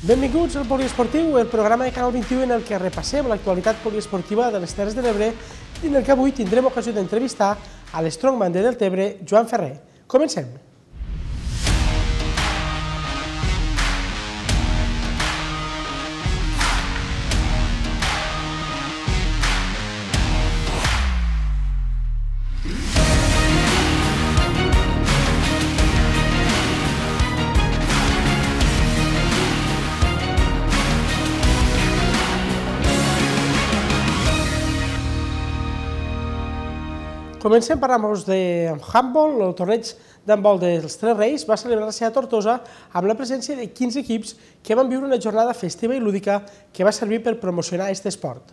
Benvinguts al Poliesportiu, el programa de Canal 21 en el que repassem l'actualitat poliesportiva de les Terres de l'Ebre i en el que avui tindrem ocasió d'entrevistar a l'Strongman de Deltebre, Joan Ferrer. Comencem. Comencem parlant-vos de handball. El torneig d'handbol dels Tres Reis va celebrar-se a Tortosa amb la presència de 15 equips que van viure una jornada festiva i lúdica que va servir per promocionar aquest esport.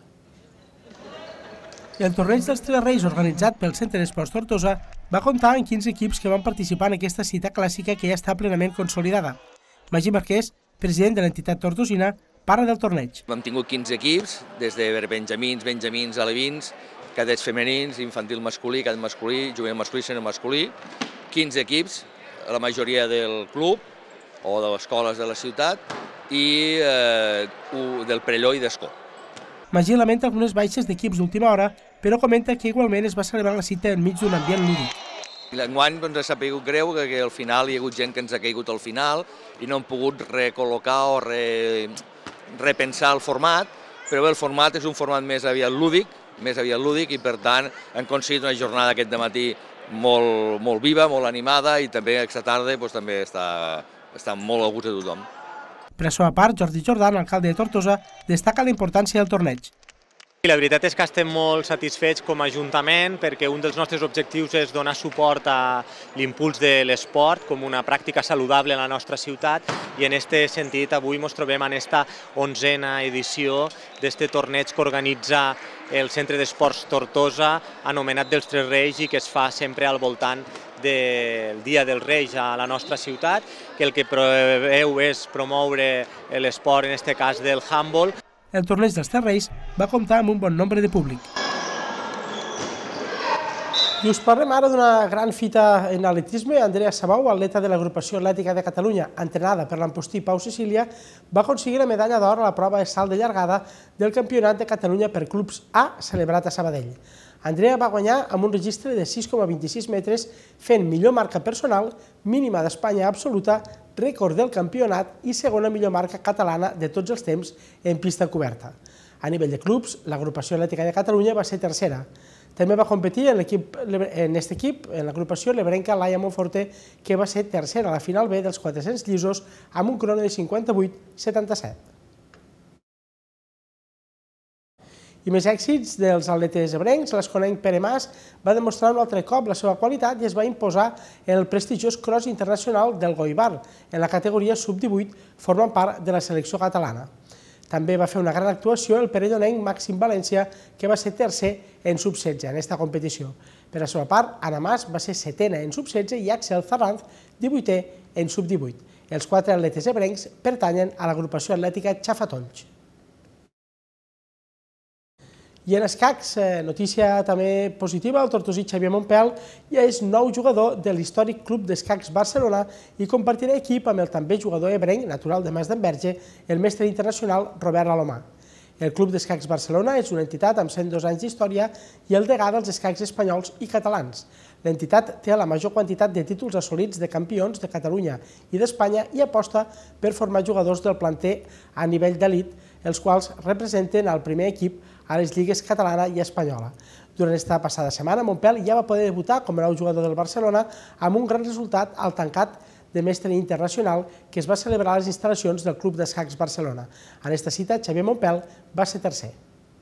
El torneig dels Tres Reis, organitzat pel Centre d'Esports Tortosa, va comptar amb 15 equips que van participar en aquesta cita clàssica que ja està plenament consolidada. Magí Marquès, president de l'entitat tortosina, parla del torneig. Hem tingut 15 equips, des de benjamins, alevins, cadets femenins, infantil masculí, cadet masculí, juvenil masculí, sènior masculí, 15 equips, la majoria del club o de les escoles de la ciutat i del Perelló i d'Escó. Magí lamenta algunes baixes d'equips d'última hora, però comenta que igualment es va celebrar la cita enmig d'un ambient lúdic. L'enguany ens ha sabut greu que al final hi ha hagut gent que ens ha caigut al final i no hem pogut recol·locar o repensar el format, però bé, el format és un format més aviat lúdic i per tant hem aconseguit una jornada aquest dematí molt viva, molt animada i també aquesta tarda també està molt a gust de tothom. Per la seva part, Jordi Jordan, alcalde de Tortosa, destaca la importància del torneig. La veritat és que estem molt satisfets com a Ajuntament perquè un dels nostres objectius és donar suport a l'impuls de l'esport com una pràctica saludable en la nostra ciutat i en aquest sentit avui ens trobem en aquesta 11a edició d'aquest torneig que organitza el Centre d'Esports Tortosa anomenat dels Tres Reis i que es fa sempre al voltant del Dia dels Reis a la nostra ciutat, que el que preveu és promoure l'esport, en aquest cas del handball. El torneig dels Tres Reis va comptar amb un bon nombre de públic. I us parlem ara d'una gran fita en atletisme. Andrea Sabau, atleta de l'Agrupació Atlètica de Catalunya, entrenada per l'empostí Pau Cecília, va aconseguir la medalla d'or a la prova de salt de llargada del Campionat de Catalunya per clubs A, celebrat a Sabadell. Andrea va guanyar amb un registre de 6,26 metres, fent millor marca personal, mínima d'Espanya absoluta, rècord del campionat i segona millor marca catalana de tots els temps en pista coberta. A nivell de clubs, l'Agrupació Atlètica de Catalunya va ser tercera. També va competir en aquest equip, en l'agrupació lebrenca Laia Monforte, que va ser tercera a la final B dels 400 llisos amb un crono de 58,77. I més èxits dels atletes ebrencs. L'esconenc Pere Mas va demostrar un altre cop la seva qualitat i es va imposar en el prestigiós cross internacional del Goibar, en la categoria sub-18, formant part de la selecció catalana. També va fer una gran actuació el perellonenc Màxim València, que va ser tercer en sub-16 en aquesta competició. Per la seva part, Ana Mas va ser setena en sub-16 i Axel Ferranz, 18è en sub-18. Els 4 atletes ebrencs pertanyen a l'agrupació atlètica Xafatolls. I en escacs, notícia també positiva, el tortosí Xavier Montpel ja és nou jugador de l'històric Club d'Escacs Barcelona i compartirà equip amb el també jugador ebrenc, natural de Mas d'Enverge, el mestre internacional Robert Alomà. El Club d'Escacs Barcelona és una entitat amb 102 anys d'història i el degà dels escacs espanyols i catalans. L'entitat té la major quantitat de títols assolits de campions de Catalunya i d'Espanya i aposta per formar jugadors del planter a nivell d'elit, els quals representen el primer equip a les lligues catalana i espanyola. Durant aquesta passada setmana, Montpel ja va poder debutar com a nou jugador del Barcelona amb un gran resultat al tancat de mestre internacional que es va celebrar a les instal·lacions del Club d'Escacs Barcelona. En aquesta cita, Xavier Montpel va ser tercer.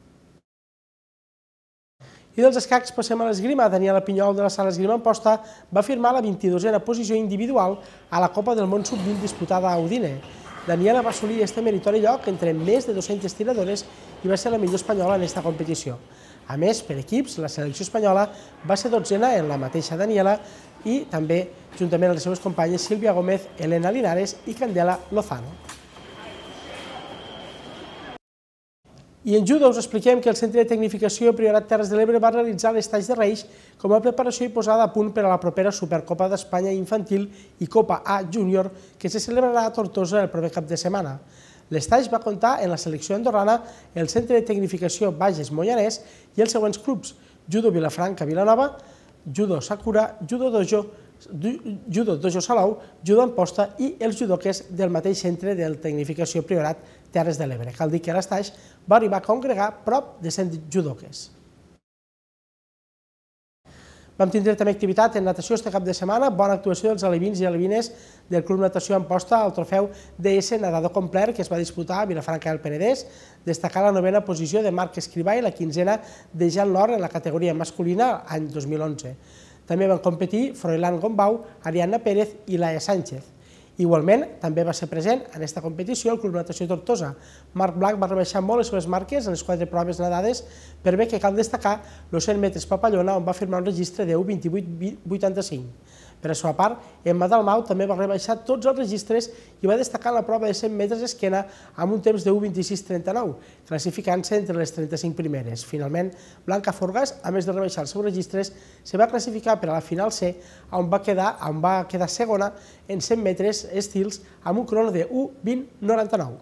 I dels escacs passem a l'esgrima. Daniela Pinyol de la Sala Esgrima Amposta va firmar la 22a posició individual a la Copa del Món Sub-20 disputada a Udine. Daniela va assolir aquest meritori lloc entre més de 200 tiradores i va ser la millor espanyola en aquesta competició. A més, per equips, la selecció espanyola va ser 12a en la mateixa Daniela i també, juntament amb les seves companyes Sílvia Gómez, Elena Linares i Candela Lozano. I en judo us expliquem que el Centre de Tecnificació Priorat Terres de l'Ebre va realitzar l'estaig de Reis com a preparació i posada a punt per a la propera Supercopa d'Espanya Infantil i Copa A Júnior que se celebrarà a Tortosa el proper cap de setmana. L'estaix va comptar en la selecció andorrana el Centre de Tecnificació Bages Moianès i els següents clubs: Judo Vilafranca Vilanova, Judo Sakura, Judo Dojo Salou, Judo Amposta i els judoques del mateix Centre de Tecnificació Priorat Terres de l'Ebre. Cal dir que l'estaix va arribar a congregar prop de 100 judoques. Vam tindre també activitat en natació este cap de setmana, bona actuació dels alevins i alevines del Club Natació Amposta al trofeu DS Nadador Complet que es va disputar a Vilafranca del Penedès, destacar la 9a posició de Marc Escrivà i la 15a de Jan Lor en la categoria masculina any 2011. També van competir Froilán Gombau, Ariadna Pérez i Laia Sánchez. Igualment, també va ser present en aquesta competició el Club Natació Tortosa. Marc Blanc va rebaixar molt les seves marques en les 4 proves nadades, per bé que cal destacar els 100 metres papallona, on va firmar un registre de 1:28.85. Per a la seva part, Emma Dalmau també va rebaixar tots els registres i va destacar la prova de 100 metres esquena amb un temps de 1:26.39, classificant-se entre les 35 primeres. Finalment, Blanca Forgas, a més de rebaixar els seus registres, se va classificar per a la final C, on va quedar segona en 100 metres estils amb un crono de 1:20.99.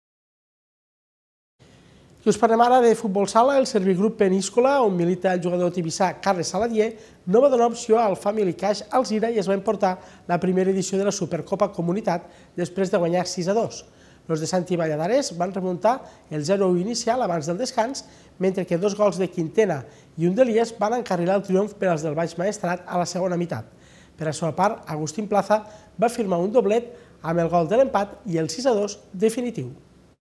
I us parlem ara de futbol sala. El Servigrup Peníscola, on milita el jugador tibissà Carles Saladier, no va donar opció al Family Cash Alzira i es va emportar la primera edició de la Supercopa Comunitat després de guanyar 6-2. Els de Santi Valladares van remuntar el 0-1 inicial abans del descans, mentre que 2 gols de Quintena i un d'Elies van encarrilar el triomf per als del Baix Maestrat a la segona meitat. Per a la seva part, Agustín Plaza va firmar un doblet amb el gol de l'empat i el 6-2 definitiu.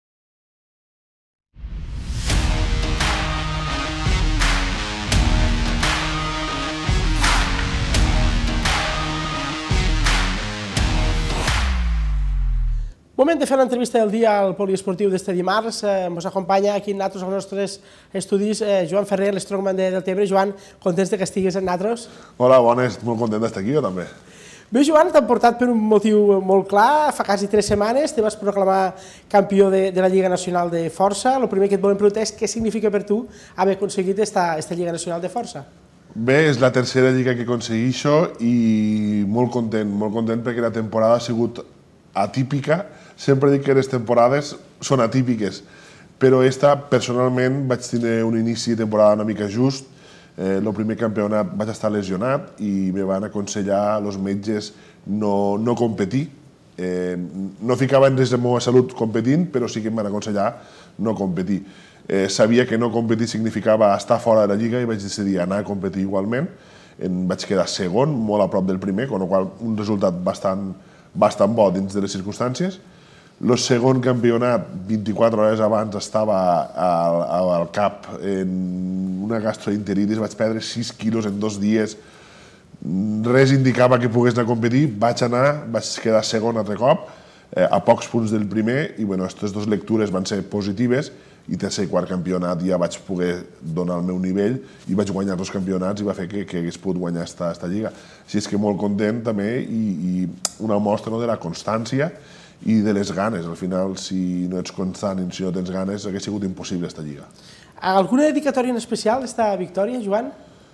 Moment de fer l'entrevista del dia al poliesportiu d'este dimarts. Ens acompanya aquí en Natros als nostres estudis Joan Ferrer, l'estrongman del Tebre. Joan, contents que estiguis en Natros? Hola, bones, molt content d'estar aquí, jo també. Bé, Joan, t'han portat per un motiu molt clar. Fa quasi 3 setmanes te vas proclamar campió de la Lliga Nacional de Força. El primer que et volem preguntar és què significa per tu haver aconseguit esta Lliga Nacional de Força. Bé, és la tercera lliga que aconsegueixo i molt content perquè la temporada ha sigut atípica. Sempre dic que les temporades són atípiques, però esta, personalment, vaig tenir un inici de temporada una mica just. El primer campionat vaig estar lesionat i me van aconsellar els metges no competir. No ficava en risc la meva salut competint, però sí que em van aconsellar no competir. Sabia que no competir significava estar fora de la lliga i vaig decidir anar a competir igualment. Vaig quedar segon, molt a prop del primer, amb la qual cosa un resultat bastant bo dins de les circumstàncies. El segon campionat, 24 hores abans, estava al CAP en una gastroenteritis, vaig perdre 6 quilos en 2 dies, res indicava que pogués anar a competir, vaig anar, vaig quedar segon altre cop, a pocs punts del primer, i aquestes 2 lectures van ser positives, i tercer i quart campionat ja vaig poder donar el meu nivell i vaig guanyar 2 campionats i va fer que hagués pogut guanyar esta lliga. Així és que molt content també i una mostra de la constància i de les ganes. Al final, si no ets constant i si no tens ganes, hauria sigut impossible esta lliga. Alguna dedicatòria en especial d'esta victòria, Joan?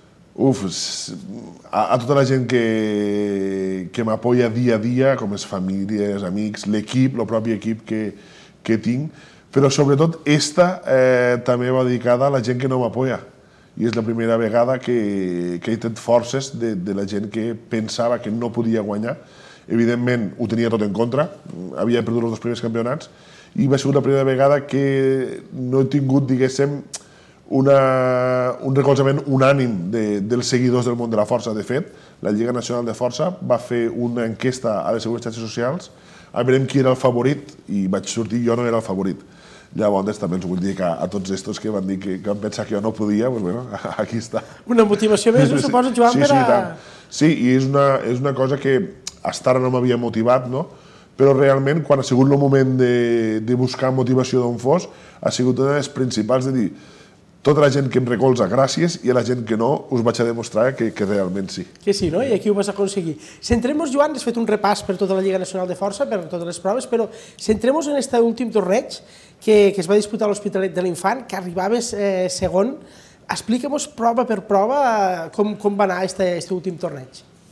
A tota la gent que m'apoya dia a dia, com les famílies, amics, l'equip, el propi equip que tinc, però sobretot esta també va dedicada a la gent que no m'apoya. I és la primera vegada que he tret forces de la gent que pensava que no podia guanyar. Evidentment, ho tenia tot en contra, havia perdut els 2 primers campionats i va ser la primera vegada que no he tingut, diguéssim, un recolzament unànim dels seguidors del món de la força. De fet, la Lliga Nacional de Força va fer una enquesta a les seues xarxes socials a veure qui era el favorit i vaig sortir, jo no era el favorit. Llavors també els vull dir que a tots estos que van dir que van pensar que jo no podia, doncs bueno, aquí està. Una motivació més, ho suposo, Joan, per a... Sí, i és una cosa que fins ara no m'havia motivat, no? Però realment, quan ha sigut el moment de buscar motivació d'on fos, ha sigut una de les principals de dir tota la gent que em recolza, gràcies, i a la gent que no, us vaig a demostrar que realment sí. Que sí, no? I aquí ho vas aconseguir. Centrem-nos, Joan, has fet un repàs per tota la Lliga Nacional de Força, per totes les proves, però centrem-nos en aquest últim torneig que es va disputar a l'Hospitalet de l'Infant, que arribaves segon. Explica-nos prova per prova com va anar aquest últim torneig.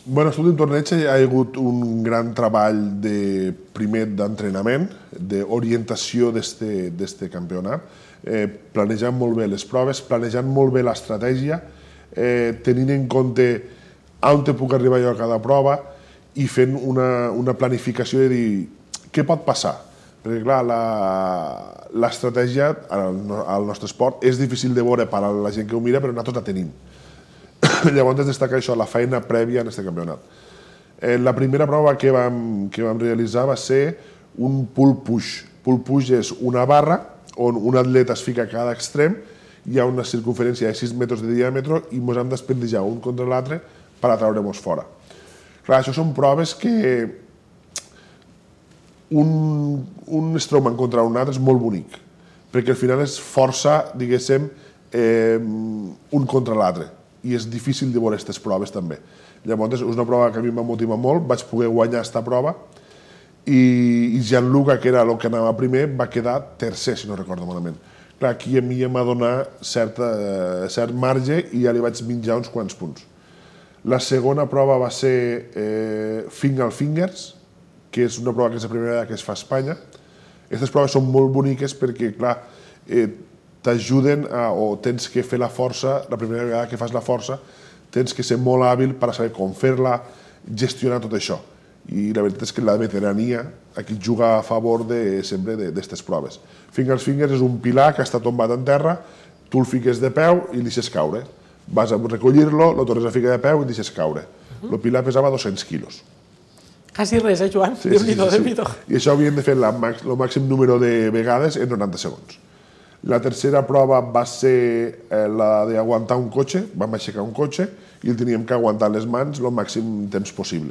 Bueno, a l'últim torneig hi ha hagut un gran treball primer d'entrenament, d'orientació d'este campionat, planejant molt bé les proves, planejant molt bé l'estratègia, tenint en compte on te puc arribar jo a cada prova i fent una planificació de dir què pot passar. Perquè, clar, l'estratègia al nostre esport és difícil de veure per a la gent que ho mira, però nosaltres la tenim. Llavors destaca això, la feina prèvia en aquest campionat. La primera prova que vam realitzar va ser un pull push. Pull push és una barra on un atleta es fica a cada extrem, hi ha una circunferència de 6 metres de diàmetre i ens hem d'espendejar un contra l'altre per atraure-nos fora. Clar, això són proves que un strongman contra un altre és molt bonic, perquè al final és força, diguéssim, un contra l'altre. I és difícil de veure aquestes proves també. Llavors, és una prova que a mi em va motivar molt, vaig poder guanyar aquesta prova i Gianluca, que era el que anava primer, va quedar tercer, si no recordo malament. Clar, aquí a mi em va donar cert marge i ja li vaig menjar uns quants punts. La segona prova va ser Finger Fingers, que és una prova que és la primera vegada que es fa a Espanya. Aquestes proves són molt boniques perquè, clar, t'ajuden o tens que fer la força, la primera vegada que fas la força, tens que ser molt hàbil per saber com fer-la, gestionar tot això. I la veritat és que la veterania aquí juga a favor sempre d'aquestes proves. Fingers Fingers és un pilar que està tombat en terra, tu el fiques de peu i el deixes caure. Vas a recollir-lo, el tornes a ficar de peu i el deixes caure. El pilar pesava 200 quilos. Quasi res, Joan? Déu-n'hi-do, Déu-n'hi-do. I això havien de fer el màxim número de vegades en 90 segons. La tercera prova va ser la d'aguantar un cotxe, vam aixecar un cotxe i el teníem que aguantar les mans el màxim temps possible.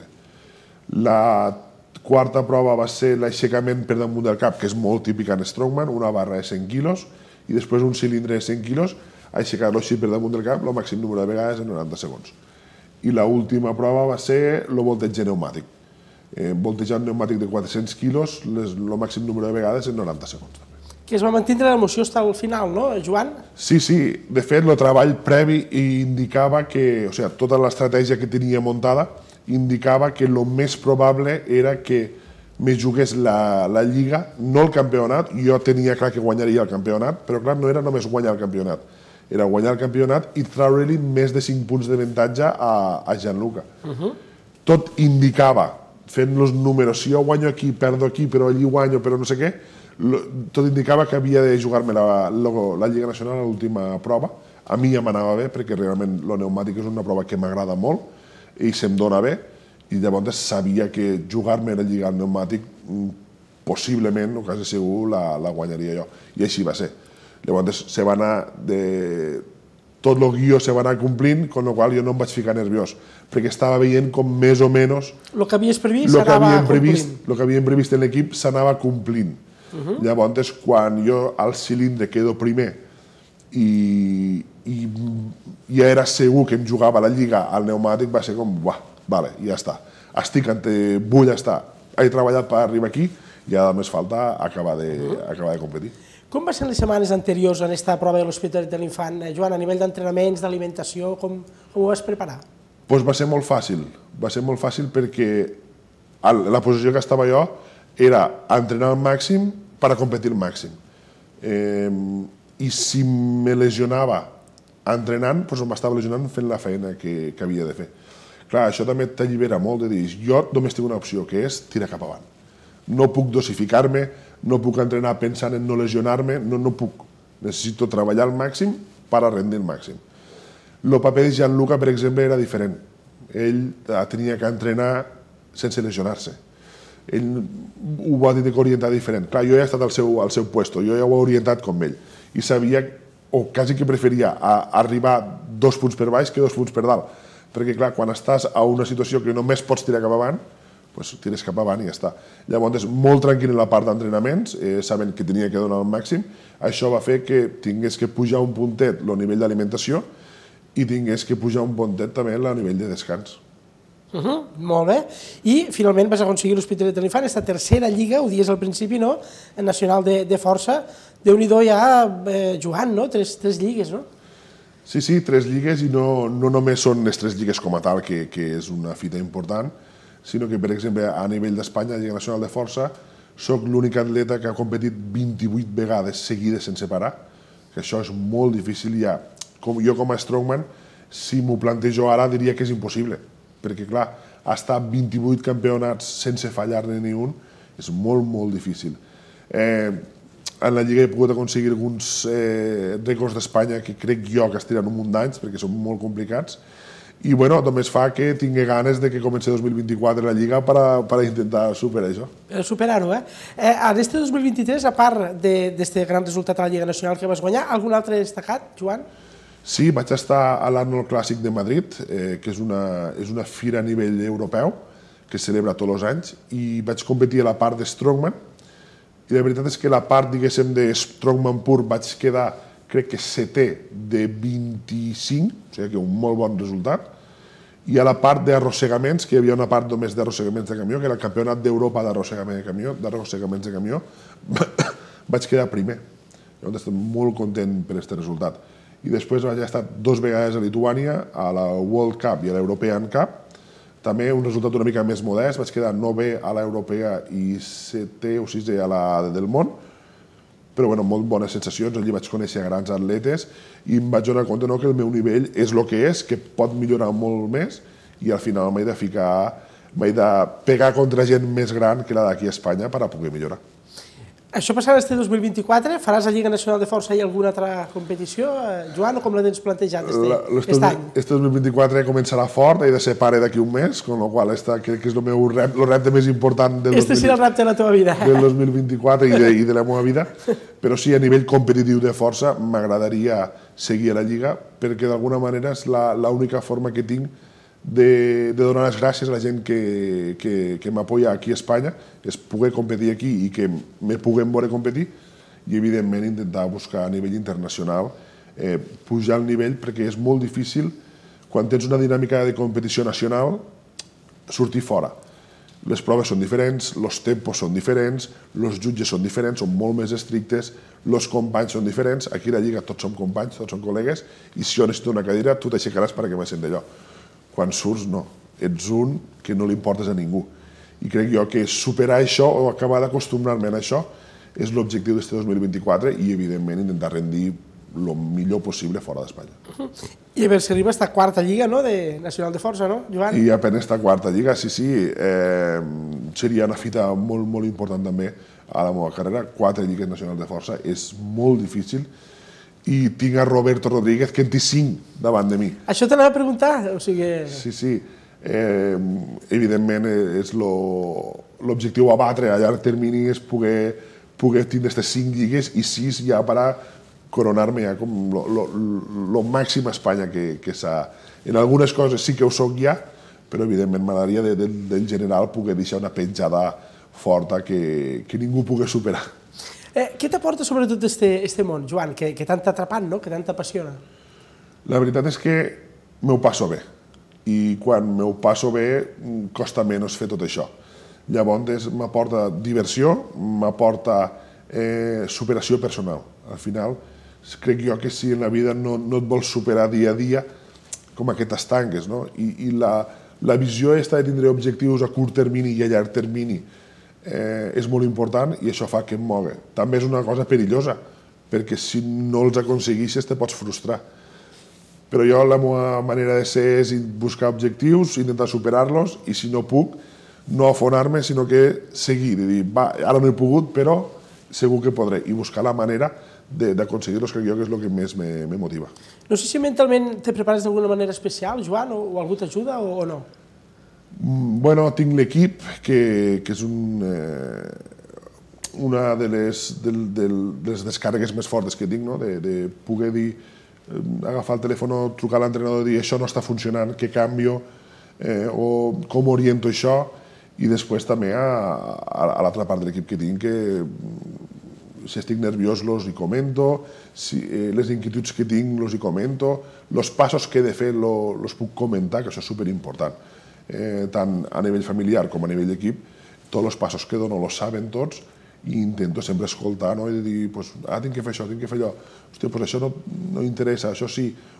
La quarta prova va ser l'aixecament per damunt del cap, que és molt típic en strongman, una barra de 100 quilos i després un cilindre de 100 quilos, aixecar-lo així per damunt del cap el màxim número de vegades en 90 segons. I l'última prova va ser el voltatge pneumàtic. Voltejar un pneumàtic de 400 quilos el màxim número de vegades en 90 segons. Que es va mantenir l'emoció fins al final, no, Joan? Sí. De fet, el treball previ indicava que, o sigui, tota l'estratègia que tenia muntada indicava que el més probable era que me jugués la Lliga, no el campionat. Jo tenia clar que guanyaria el campionat, però clar, no era només guanyar el campionat. Era guanyar el campionat i treure-li més de 5 punts d'avantatge a Gianluca. Tot indicava, fent els números, si jo guanyo aquí, perdo aquí, però allí guanyo, però no sé què, tot indicava que havia de jugar-me la Lliga Nacional a l'última prova. A mi ja m'anava bé, perquè realment el pneumàtic és una prova que m'agrada molt i se'm dona bé, i llavors sabia que jugar-me la Lliga al pneumàtic possiblement, o quasi segur, la guanyaria jo. I així va ser. Llavors se va anar tot el guió se va anar complint, amb la qual jo no em vaig ficar nerviós, perquè estava veient com més o menys el que havies previst s'anava complint. El que havíem previst en l'equip s'anava complint. Llavors, quan jo al cilindre quedo primer i ja era segur que em jugava la Lliga al pneumàtic, va ser com, vale, ja està. Estic on vull estar. He treballat per arribar aquí i ara només falta acabar de competir. Com van ser les setmanes anteriors a aquesta prova de l'Hospitalet de l'Infant, Joan, a nivell d'entrenaments, d'alimentació, com ho vas preparar? Doncs va ser molt fàcil perquè la posició que estava jo era entrenar al màxim per a competir al màxim. I si me lesionava entrenant, doncs m'estava lesionant fent la feina que havia de fer. Clar, això també t'allibera molt de dir, jo només tinc una opció, que és tirar cap avant. No puc dosificar-me, no puc entrenar pensant en no lesionar-me, no puc. Necessito treballar al màxim per a rendir al màxim. El paper de Gianluca, per exemple, era diferent. Ell tenia que entrenar sense lesionar-se. Ell ho va dir que orientar diferent. Clar, jo he estat al seu puesto, jo ja ho he orientat com ell. I sabia, o quasi que preferia, arribar 2 punts per baix que 2 punts per dalt. Perquè, clar, quan estàs a una situació que només pots tirar cap avant, doncs tires cap avant i ja està. Llavors, molt tranquil en la part d'entrenaments, sabent que tenia que donar el màxim. Això va fer que tingués que pujar un puntet el nivell d'alimentació i tingués que pujar un puntet també el nivell de descans. Molt bé. I finalment vas aconseguir l'Hospitalet de l'Infant, aquesta tercera lliga, ho dies al principi, no? Nacional de força. Déu-n'hi-do ja, Joan, no? 3 lligues, no? Sí, sí, 3 lligues i no només són les 3 lligues com a tal, que és una fita important, sinó que, per exemple, a nivell d'Espanya, a la Lliga Nacional de Força, soc l'únic atleta que ha competit 28 vegades seguides sense parar, que això és molt difícil ja. Jo com a strongman, si m'ho plantejo ara, diria que és impossible, perquè, clar, estar 28 campionats sense fallar-ne ni un és molt, molt difícil. En la Lliga he pogut aconseguir alguns rècords d'Espanya que crec jo que estiran un munt d'anys perquè són molt complicats i bueno, només fa que tingui ganes de que comenci 2024 la Lliga per intentar superar això. Superar-ho, eh? En este 2023, a part d'aquest gran resultat a la Lliga Nacional que vas guanyar, algun altre destacat, Joan? Sí, vaig estar a l'Arnold Clàssic de Madrid, que és una fira a nivell europeu que es celebra tots els anys i vaig competir a la part de Strongman i la veritat és que la part, diguéssim, de Strongman pur vaig quedar, crec que 7è de 25, o sigui que un molt bon resultat. I a la part d'arrossegaments, que hi havia una part només d'arrossegaments de camió, que era el Campionat d'Europa d'arrossegaments de camió, vaig quedar primer. Llavors estic molt content per aquest resultat. I després vaig estar 2 vegades a Lituània, a la World Cup i a l'European Cup, també un resultat una mica més modest, vaig quedar 9è a l'europea i 7è o 6è a la del món, però bueno, molt bones sensacions, allí vaig conèixer grans atletes i em vaig donar compte que el meu nivell és el que és, que pot millorar molt més i al final m'he de pegar contra gent més gran que la d'aquí a Espanya per a poder millorar. Això passarà este 2024? Faràs la Lliga Nacional de Força i alguna altra competició, Joan, o com la tens plantejat aquest any? Este 2024 començarà fort, he de ser pare d'aquí un mes, amb la qual cosa crec que és el repte més important del 2024 i de la meva vida, però sí, a nivell competitiu de força m'agradaria seguir a la Lliga perquè d'alguna manera és l'única forma que tinc de donar les gràcies a la gent que m'apoya aquí a Espanya, és poder competir aquí i que me puguem veure competir i, evidentment, intentar buscar a nivell internacional pujar el nivell perquè és molt difícil, quan tens una dinàmica de competició nacional, sortir fora. Les proves són diferents, els tempos són diferents, els jutges són diferents, són molt més estrictes, els companys són diferents, aquí a la Lliga tots som companys, tots som col·legues, i si jo necessito una cadira, tu t'aixecaràs perquè me sent d'allò. Quan surts, no. Ets un que no li importes a ningú. I crec jo que superar això o acabar d'acostumbrar-me a això és l'objectiu d'este 2024 i, evidentment, intentar rendir el millor possible fora d'Espanya. I a veure si arriba a esta quarta lliga nacional de força, no, Joan? I apenas esta quarta lliga, sí. Seria una fita molt, molt important també a la meva carrera. 4 lligues nacionals de força és molt difícil i tinc a Roberto Rodríguez, que en té 5 davant de mi. Això t'anava a preguntar, o sigui... Sí. Evidentment, és l'objectiu a batre a llarg termini és poder tindre aquestes 5 lligues i 6 ja per a coronar-me ja com el màxim a Espanya que s'ha... En algunes coses sí que ho soc ja, però evidentment m'agradaria del general poder deixar una penjada forta que ningú pugui superar. Què t'aporta sobretot este món, Joan, que tant t'ha atrapat, que tant t'apassiona? La veritat és que m'ho passo bé i quan m'ho passo bé costa menys fer tot això. Llavors m'aporta diversió, m'aporta superació personal. Al final crec jo que si en la vida no et vols superar dia a dia, com que t'estanques, no? I la visió aquesta de tindre objectius a curt termini i a llarg termini és molt important i això fa que em mogui. També és una cosa perillosa, perquè si no els aconsegueixes te pots frustrar. Però jo la meva manera de ser és buscar objectius, intentar superar-los i si no puc, no afonar-me, sinó que seguir i dir, va, ara no he pogut, però segur que podré. I buscar la manera d'aconseguir-los, crec jo que és el que més me motiva. No sé si mentalment te prepares d'alguna manera especial, Joan, o algú t'ajuda o no? Bueno, tinc l'equip, que és una de les descàrregues més fortes que tinc, de poder dir, agafar el telèfon, trucar a l'entrenador i dir això no està funcionant, què canvio, o com oriento això, i després també a l'altra part de l'equip que tinc, que si estic nerviós els hi comento, les inquietuds que tinc els hi comento, els passos que he de fer els puc comentar, que això és superimportant. Tant a nivell familiar com a nivell d'equip, tots els passos que dono els saben tots i intento sempre escoltar i dir, ara tinc que fer això, tinc que fer allò, hòstia, això no interessa, això sí,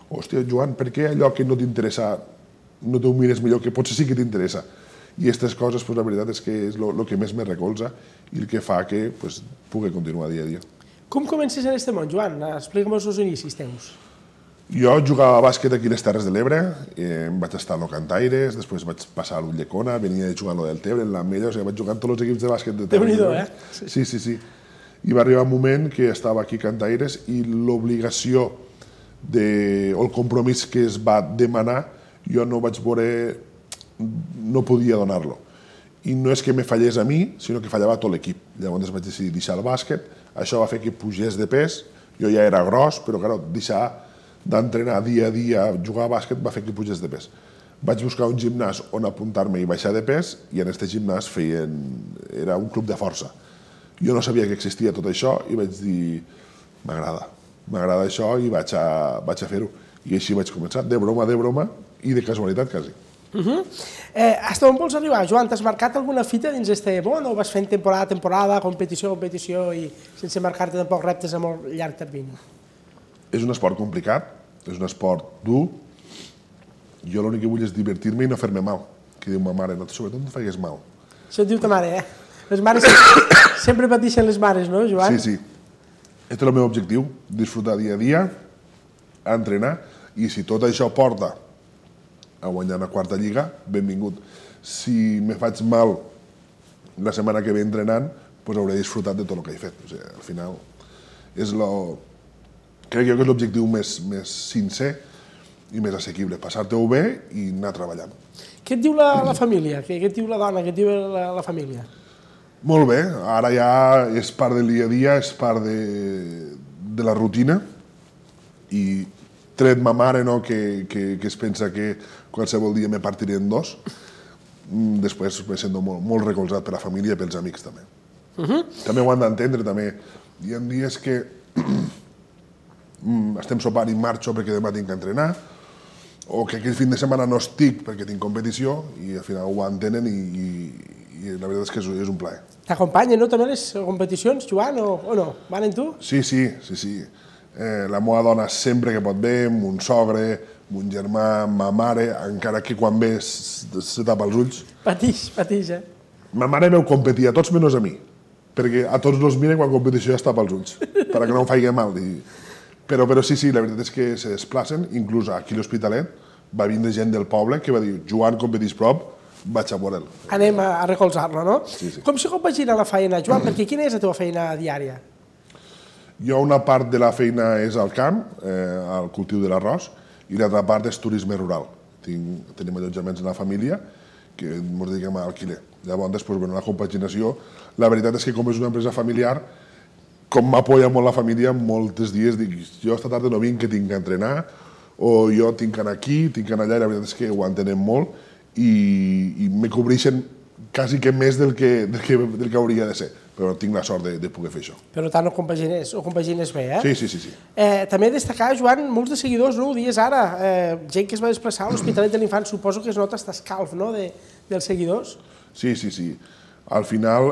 hòstia, Joan, per què allò que no t'interessa no t'ho mires millor, que potser sí que t'interessa? I aquestes coses, la veritat és que és el que més me recolza i el que fa que pugui continuar dia a dia. Com comences en aquest món, Joan? Explica'm els inicis teus. Jo jugava a bàsquet aquí a les Terres de l'Ebre, vaig estar a l'Ocantaires, després vaig passar a l'Ulldecona, venia de jugar a l'Deltebre, en l'Ametlla, o sigui, vaig jugar en tots els equips de bàsquet de Terres de l'Ebre. Sí. I va arribar un moment que estava aquí a Cantaires i l'obligació o el compromís que es va demanar, jo no vaig veure, no podia donar-lo. I no és que me fallés a mi, sinó que fallava tot l'equip. Llavors vaig decidir deixar el bàsquet, això va fer que pugés de pes, jo ja era gros, però clar, deixar d'entrenar dia a dia, jugar a bàsquet, va fer que pugés de pes. Vaig buscar un gimnàs on apuntar-me i baixar de pes, i en aquest gimnàs era un club de força. Jo no sabia que existia tot això i vaig dir, m'agrada això i vaig a fer-ho. I així vaig començar, de broma i de casualitat, quasi. Hasta on vols arribar, Joan? T'has marcat alguna fita dins este món o vas fent temporada a temporada, competició a competició i sense marcar-te tampoc reptes a molt llarg termini? És un esport complicat, és un esport dur. Jo l'únic que vull és divertir-me i no fer-me mal. Que diu ma mare, sobretot no faigues mal. Això et diu ta mare, Les mares sempre pateixen les mares, no, Joan? Sí. Aquest és el meu objectiu, disfrutar dia a dia, entrenar, i si tot això porta a guanyar una quarta lliga, benvingut. Si me faig mal la setmana que ve entrenant, doncs hauré disfrutat de tot el que he fet. O sigui, al final, crec que és l'objectiu més sincer i més assequible, passar-te-ho bé i anar treballant. Què et diu la família? Què et diu la dona? Què et diu la família? Molt bé, ara ja és part del dia a dia, és part de la rutina i tret ma mare, que es pensa que qualsevol dia me partiré en dos, després me sento molt recolzat per la família i pels amics també. També ho han d'entendre, també. Hi ha dies que estem sopant i marxo perquè demà tinc que entrenar, o que aquell fin de setmana no estic perquè tinc competició i al final ho entenen i la veritat és que és un plaer. T'acompanyen, no, també les competicions, Joan, o no? Van en tu? Sí. La meva dona sempre que pot ve, mon sogre, mon germà, ma mare, encara que quan ve se tapa els ulls. Patix, Ma mare veu competir a tots menys a mi, perquè a tots els mira quan competició ja es tapa els ulls, perquè no em faci mal. Però sí, la veritat és que se desplacen, inclús aquí a l'Hospitalet va vindre gent del poble que va dir Joan competís prop, vaig a veure'l. Anem a recolzar-lo, no? Sí. Com se compagina la feina, Joan? Perquè quina és la teva feina diària? Jo una part de la feina és al camp, al cultiu de l'arròs, i l'altra part és turisme rural. Tenim allotjaments en la família que ens dediquem a alquiler. Llavors, la compaginació, la veritat és que com és una empresa familiar, com m'apoya molt la família, molts dies dic, jo esta tarda no vinc que tinc que entrenar, o jo tinc que anar aquí, tinc que anar allà, i la veritat és que ho entenem molt, i me cobreixen quasi que més del que hauria de ser, però tinc la sort de poder fer això. Per tant, ho compagines bé, Sí. També destacar, Joan, molts de seguidors, no ho dies ara, gent que es va desplaçar a l'Hospitalet de l'Infant, suposo que es nota aquest escalf, no?, dels seguidors. Sí. Al final,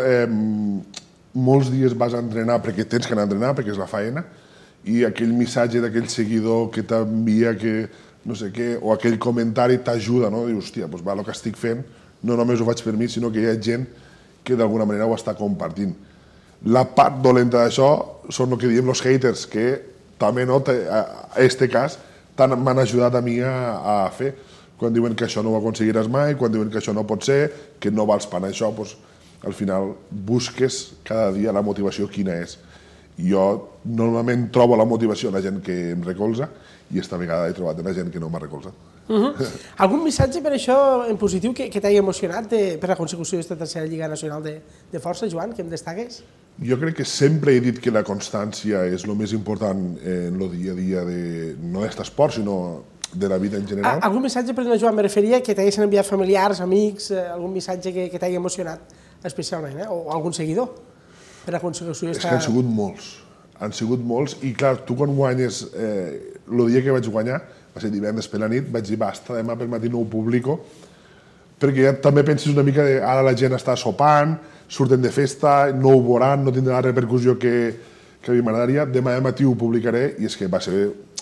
molts dies vas a entrenar perquè tens que anar a entrenar, perquè és la feina, i aquell missatge d'aquell seguidor que t'envia que no sé què, o aquell comentari t'ajuda, no? Dius, hòstia, doncs va, el que estic fent no només ho faig per mi, sinó que hi ha gent que d'alguna manera ho està compartint. La part dolenta d'això són el que diem els haters, que també, no, en aquest cas, m'han ajudat a mi a fer. Quan diuen que això no ho aconseguiràs mai, quan diuen que això no pot ser, que no vals per això, doncs, al final busques cada dia la motivació quina és. Jo normalment trobo la motivació en la gent que em recolza i esta vegada he trobat en la gent que no m'ha recolzat. Algun missatge per això en positiu que t'hagi emocionat per la consecució d'aquesta tercera Lliga Nacional de Força, Joan, que em destaques? Jo crec que sempre he dit que la constància és el més important en el dia a dia no d'aquest esport, sinó de la vida en general. Algun missatge, perdona, Joan, me referia que t'haguessin enviat familiars, amics, algun missatge que t'hagi emocionat especialment, o algun seguidor per la consecució d'aquesta... És que han sigut molts, i clar, tu quan guanyes, el dia que vaig guanyar, va ser divendres per la nit, vaig dir, basta, demà pel matí no ho publico, perquè ja també penses una mica que ara la gent està sopant, surten de festa, no ho veuran, no tindrà la repercussió que a mi m'agradaria, demà al matí ho publicaré, i és que va ser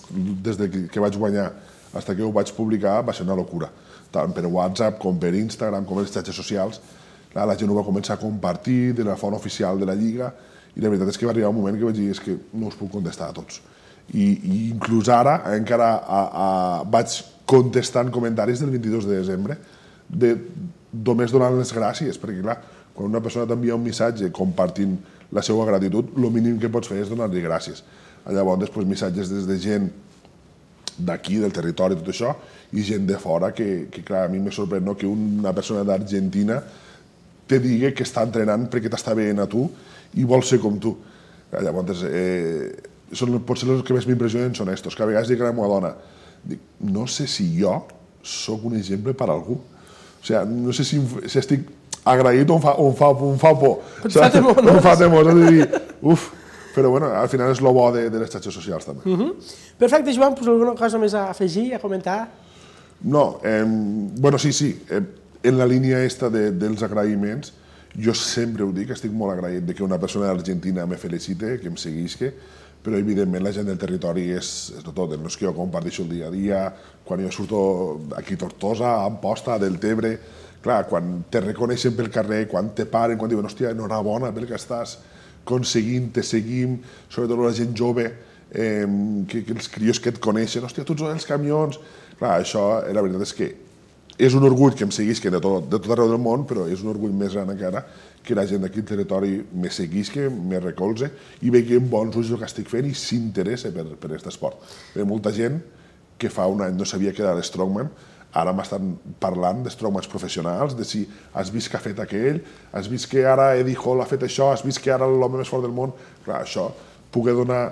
des que vaig guanyar fins que ho vaig publicar, va ser una locura. Tant per WhatsApp com per Instagram, com per les xarxes socials, la gent ho va començar a compartir de la font oficial de la Lliga, i la veritat és que va arribar un moment que vaig dir que no us puc contestar a tots. I inclús ara encara vaig contestant comentaris del 22 de desembre només donant les gràcies, perquè clar, quan una persona t'envia un missatge compartint la seva gratitud, el mínim que pots fer és donar-li gràcies. Llavors, missatges des de gent d'aquí, del territori, tot això, i gent de fora, que clar, a mi me sorprèn que una persona d'Argentina te digui que està entrenant perquè t'està veient a tu i vol ser com tu. Llavors, potser els que més m'impressionen són estos, que a vegades dic a la meva dona, no sé si jo sóc un exemple per a algú. O sigui, no sé si estic agraït o em fa por. Em fa temor, no? Em fa temor de dir, uf, però bueno, al final és el bo de les xarxes socials també. Perfecte, Joan, alguna cosa més a afegir, a comentar? No, bueno, sí, en la línia esta dels agraïments, jo sempre ho dic, estic molt agraït que una persona d'Argentina me felicite, que em seguisca, però evidentment la gent del territori és tot, no és que jo comparteixo el dia a dia, quan jo surto aquí a Tortosa, a Amposta, a Deltebre, clar, quan te reconeixen pel carrer, quan te paren, quan diuen, hòstia, enhorabona pel que estàs aconseguint, te seguim, sobretot la gent jove, que els crios que et coneixen, hòstia, tots els camions, clar, això, la veritat és que és un orgull que em seguisquen de tot arreu del món, però és un orgull més gran encara que la gent d'aquí al territori me seguisca, me recolze i vegi amb bons ulls el que estic fent i s'interessa per aquest esport. Hi ha molta gent que fa un any no sabia què era l'Strongman, ara m'estan parlant d'Strongmans professionals, de si has vist que ha fet aquell, has vist que ara Eddie Hall ha fet això, has vist que ara l'home més fort del món. Clar, això, poder donar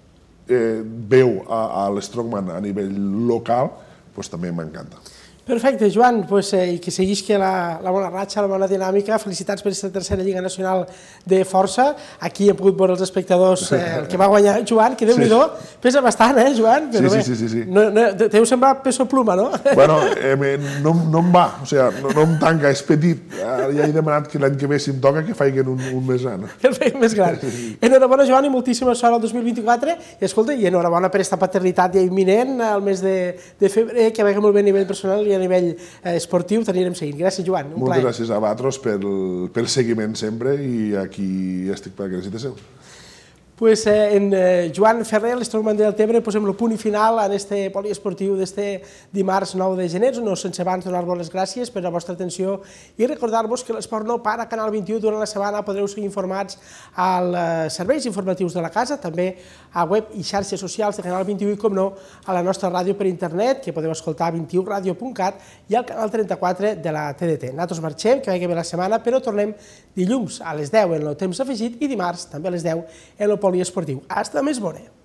veu a l'Strongman a nivell local, doncs també m'encanta. Perfecte, Joan, i que seguisca la bona ratxa, la bona dinàmica. Felicitats per aquesta tercera Lliga Nacional de Força. Aquí hem pogut veure els espectadors el que va guanyar Joan, que Déu-n'hi-do, pesa bastant, Joan? Sí. T'heu semblat peso pluma, no? Bueno, no em va, o sigui, no em tanca, és petit. Ja he demanat que l'any que ve, si em toca, que faiguen un més gran. Que el faiguen més gran. Enhorabona, Joan, i moltíssima sort al 2024. I escolta, i enhorabona per aquesta paternitat ja imminent, al mes de febrer, que vagi molt bé a nivell personal i a nivell esportiu, t'anirem seguint. Gràcies, Joan, un plaer. Moltes gràcies a vosaltres pel seguiment sempre i aquí estic per que necessiteu. En Joan Ferrer, l'Strongman de Deltebre, posem el punt i final en este poliesportiu d'este dimarts 9 de gener, no sense abans donar-vos les gràcies per la vostra atenció i recordar-vos que l'Esport no para a Canal 21 durant la setmana. Podreu seguir informats als serveis informatius de la casa, també a web i xarxes socials de Canal 21 i, com no, a la nostra ràdio per internet, que podeu escoltar a 21radio.cat i al canal 34 de la TDT. Nosaltres marxem, que vagi bé la setmana, però tornem dilluns a les 10 en el temps afegit i dimarts també a les 10 en el poliesportiu. Hasta més bona!